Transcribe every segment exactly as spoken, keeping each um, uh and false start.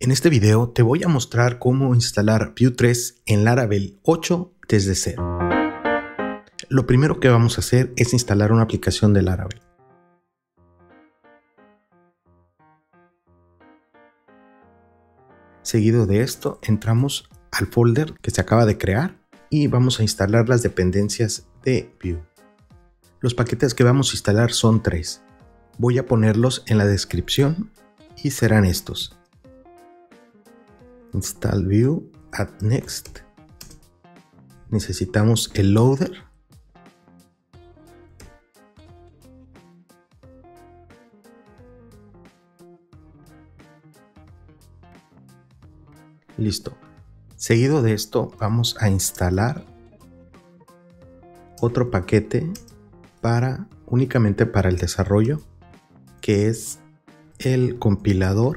En este video te voy a mostrar cómo instalar Vue tres en Laravel ocho desde cero. Lo primero que vamos a hacer es instalar una aplicación de Laravel. Seguido de esto, entramos al folder que se acaba de crear y vamos a instalar las dependencias de Vue. Los paquetes que vamos a instalar son tres. Voy a ponerlos en la descripción y serán estos: install Vue, add next. Necesitamos el loader. Listo. Seguido de esto vamos a instalar otro paquete para únicamente para el desarrollo, que es el compilador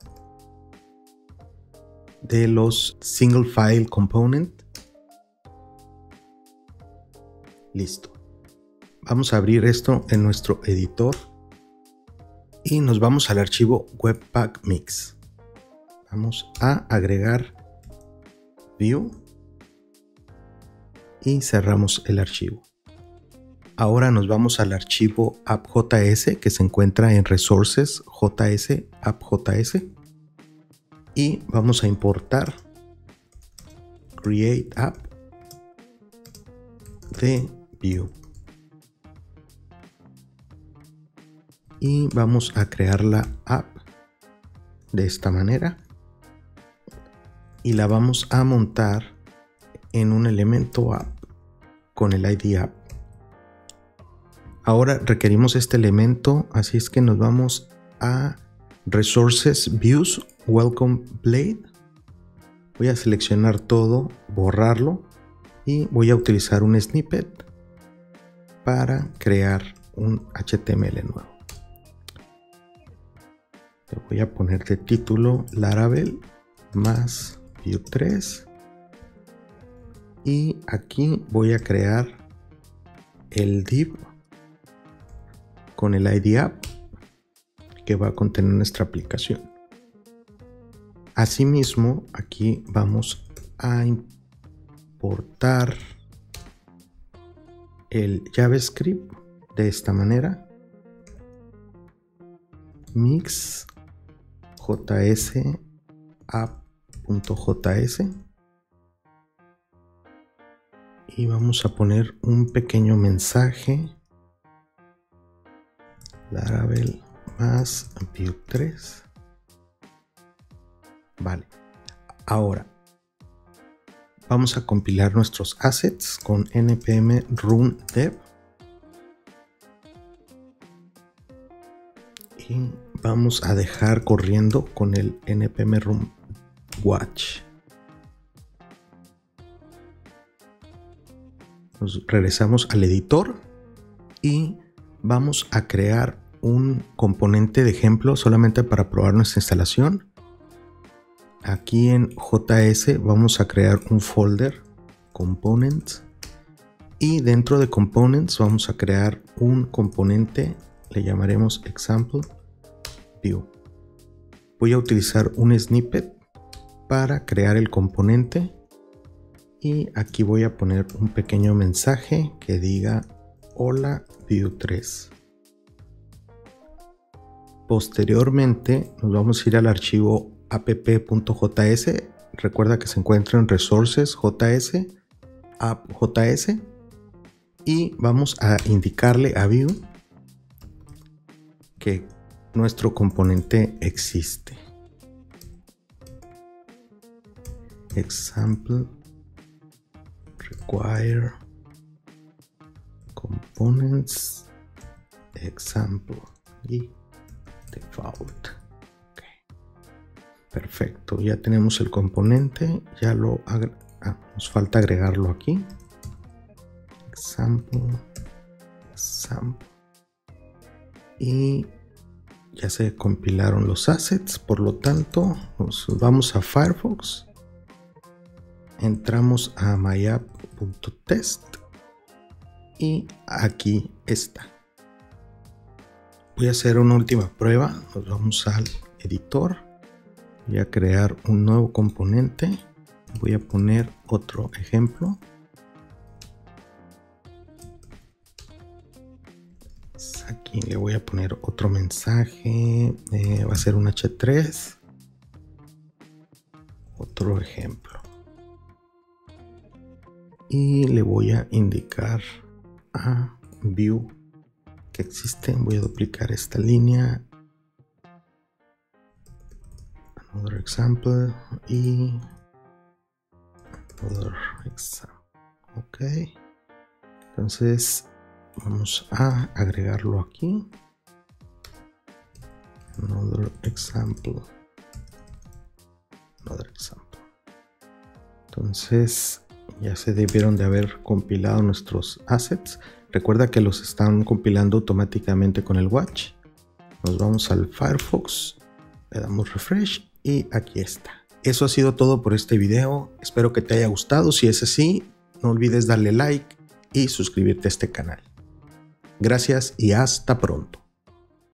de los single file component. Listo. Vamos a abrir esto en nuestro editor y nos vamos al archivo webpack mix. Vamos a agregar Vue y cerramos el archivo. Ahora nos vamos al archivo app.js que se encuentra en resources js app.js y vamos a importar create app de Vue y vamos a crear la app de esta manera y la vamos a montar en un elemento app con el I D app. Ahora requerimos este elemento, así es que nos vamos a resources views welcome blade. Voy a seleccionar todo, borrarlo y voy a utilizar un snippet para crear un H T M L nuevo. Le voy a poner de título Laravel más Vue tres y aquí voy a crear el div con el I D app que va a contener nuestra aplicación. Asimismo, aquí vamos a importar el JavaScript de esta manera: mix js app.js y vamos a poner un pequeño mensaje: Laravel más Vue tres. Vale, ahora vamos a compilar nuestros assets con npm run dev y vamos a dejar corriendo con el npm run watch. Nos regresamos al editor y vamos a crear un componente de ejemplo solamente para probar nuestra instalación. Aquí en js vamos a crear un folder components y dentro de components vamos a crear un componente, le llamaremos example view. Voy a utilizar un snippet para crear el componente y aquí voy a poner un pequeño mensaje que diga hola Vue tres. Posteriormente nos vamos a ir al archivo app.js. Recuerda que se encuentra en resources js app.js y vamos a indicarle a Vue que nuestro componente existe. Example require components example y default. Okay. Perfecto, ya tenemos el componente, ya lo ah, nos falta agregarlo aquí. Example, example y ya se compilaron los assets, por lo tanto nos vamos a Firefox, entramos a myapp.test y aquí está. Voy a hacer una última prueba, nos vamos al editor Voy a crear un nuevo componente. Voy a poner otro ejemplo. Aquí le voy a poner otro mensaje. Eh, va a ser un hache tres. Otro ejemplo. Y le voy a indicar a view que existe. Voy a duplicar esta línea. Another example y another example. Ok. Entonces vamos a agregarlo aquí. Another example. Another example. Entonces ya se debieron de haber compilado nuestros assets. Recuerda que los están compilando automáticamente con el Watch. Nos vamos al Firefox, le damos refresh y aquí está. Eso ha sido todo por este video. Espero que te haya gustado. Si es así, no olvides darle like y suscribirte a este canal. Gracias y hasta pronto.